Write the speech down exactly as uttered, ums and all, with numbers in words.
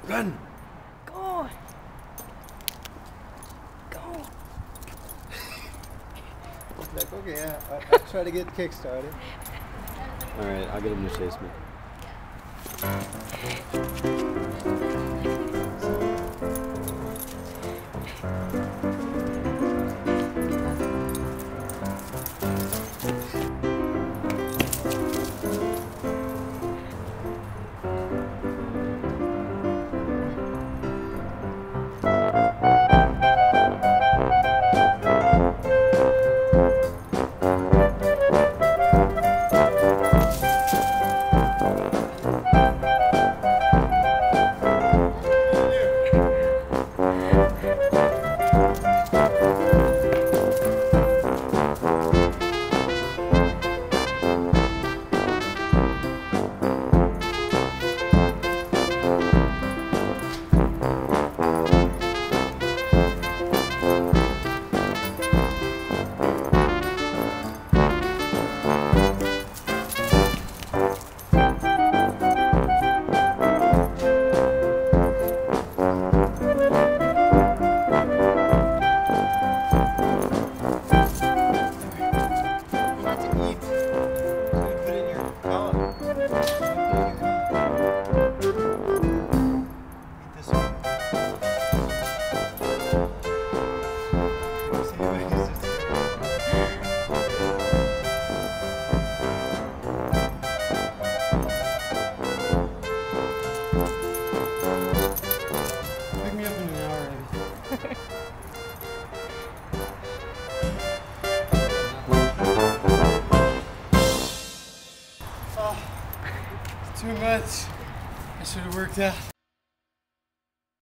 Run! Go on. Go. Like, okay, yeah, I'll, I'll try to get the kick started. All right, I'll get him to chase me. Too much. I should have worked out.